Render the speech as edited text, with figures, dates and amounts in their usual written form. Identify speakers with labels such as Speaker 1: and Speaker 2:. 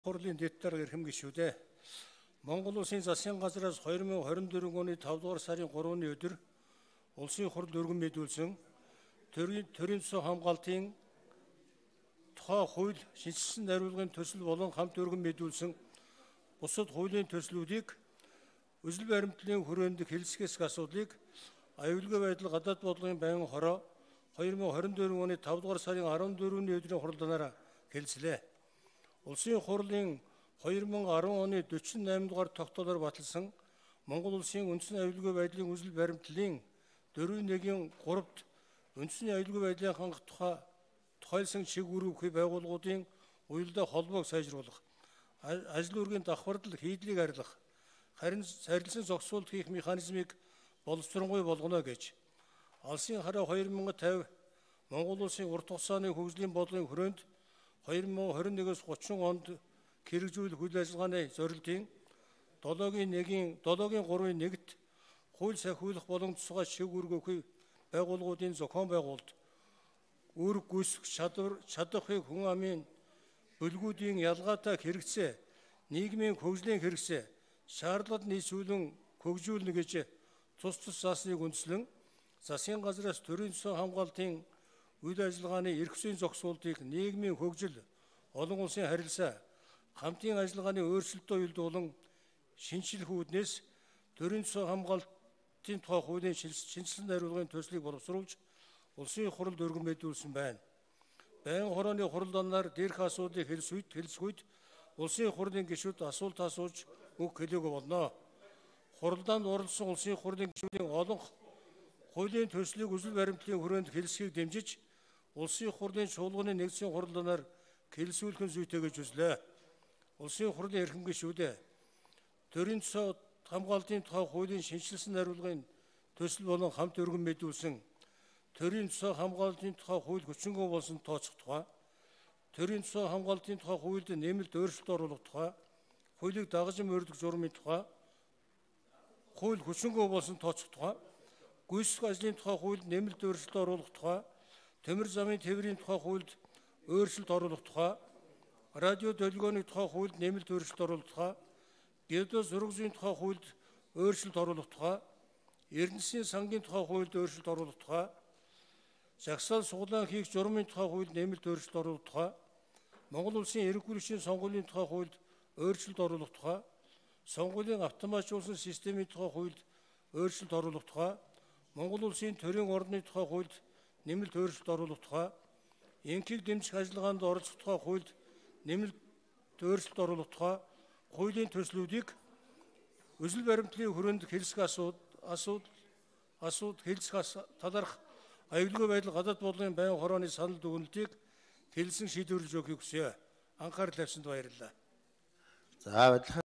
Speaker 1: Хурлын дэвтэр эрхэм гишүүдээ Монгол Улсын засгийн газраас 2024 оны 5 дугаар сарын 3-ны өдөр улсын хурл өргөн мэдүүлсэн төрийн засаг хамгаалтын тухай хууль шинжилсэн хариулгын төсөл болон хамт өргөн мэдүүлсэн бусад хуулийн төслүүдийг үзэл баримтлалын хүрээнд хэлэлцэх асуудлыг аюулгүй байдал гадаад бодлогын байнгын хороо 2024 оны 5 дугаар сарын 14-ний өдрийн хурлаараа хэлэлцлээ. Улсын хурлын 2010 оны 48 дугаар тогтоолоор баталсан Монгол Улсын үндсэн аюулгүй байдлын үзэл баримтлалын 4.1-3-т үндсэн аюулгүй байдлын хангах тухайлсан чиг үүрэг байгууллагуудын уялдаа холбоог сайжруулах, ажил үүргийн давхардал хийдлийг арилгах, харин сарилсан зохицуулт хийх механизмыг боловсронгуй болгоно гэж Алсын хараа 2050 Монгол Улсын урт хугацааны хөгжлийн бодлогын хүрээнд 2021-с 30 онд хэрэгжүүлэх үйл ажиллагааны зорилтын 7-3-1-т хууль сахиулах болон тусгай шиг үүргөхгүй байгууллагуудын зохион байгуулалт, үүрэг гүйцэх чадварыг хүн амын бүлгүүдийн ялгаатай хэрэгцээ, нийгмийн хөгжлийн хэрэгцээ, шаардлагад нийцүүлэн хөгжүүлнэ гэж тус заасныг үндэслэн засгийн газраас төрийн засаг хамгаалтын үйл ажиллагааны эрх зүйн зохицуултыг нийгмийн хөгжил, олон улсын харилцаа, хамтын ажиллагааны өөрчлөлтөө уялдуулан шинжилэх үүднээс төрийн засаг хамгаалтын тухай хуулийн шинжилсэн хариулгын төслийг боловсруулж улсын хуралд өргөн мэдүүлсэн байна. Байнгын хорооны хуралдаанаар дээрх асуудлыг хэлсгүйд улсын хурлын гишүүд асуулт асууж үг хэлээгөө болно. Хуралдаанд оролцсон улсын хурлын гишүүдийн олонх хуулийн төслийг үзэл баримтлалын хүрээнд хэлэлцэхийг дэмжиж улсын хурлын чуулганы нэгдсэн хуралдаанаар хэлэлцүүлэх нь зүйтэй гэж үзлээ. Улсын хурлын эрхэм гишүүдээ төрийн засаг хамгаалтын тухай хуулийн шинжилсэн хариулгын төсөл болон хамт өргөн мэдүүлсэн төрийн засаг хамгаалтын тухай хууль хүчингү болсон тооцох тухай, төрийн засаг хамгаалтын тухай хуульд нэмэлт өөрчлөлт оруулах тухай, хуулийг дагаж мөрдөх журмын тухай, хууль хүчингү болсон тооцох тухай, гүйцэтгэх ажлын тухай хуульд нэмэлт өөрчлөлт оруулах тухай, төмөр замын тээврийн тухай хуульд өөрчлөлт оруулах тухай, радио долгионы тухай хуульд нэмэлт өөрчлөлт оруулах тухай, геодез зураг зүйн тухай хуульд өөрчлөлт оруулах тухай, эрдэнэсийн сангийн тухай хуульд өөрчлөлт оруулах тухай, жагсаал суглаан хийх журмын тухай хуульд нэмэлт өөрчлөлт оруулах тухай, Монгол Улсын эрх хүлэгчийн сонгуулийн тухай хуульд өөрчлөлт оруулах тухай, сонгуулийн автоматжуулсан системийн тухай хуульд өөрчлөлт оруулах тухай, Монгол Улсын төрийн орны тухай хуульд нэмэлт өөрчлөлт оруулах тухай, инхийг дэмжих ажиллагаанд оролцох тухай хуульд нэмэлт өөрчлөлт оруулах тухай, хуулийн төслүүдийг үзэл баримтлалын хүрээнд хэлэлцэх талаарх аюулгүй байдал гадаад бодлогын байнгын хорооны санал дүгнэлтийг хэлэлцэн шийдвэрлэж өгөхийг хүсье. Анхаарал тавьсанд баярлалаа.
Speaker 2: За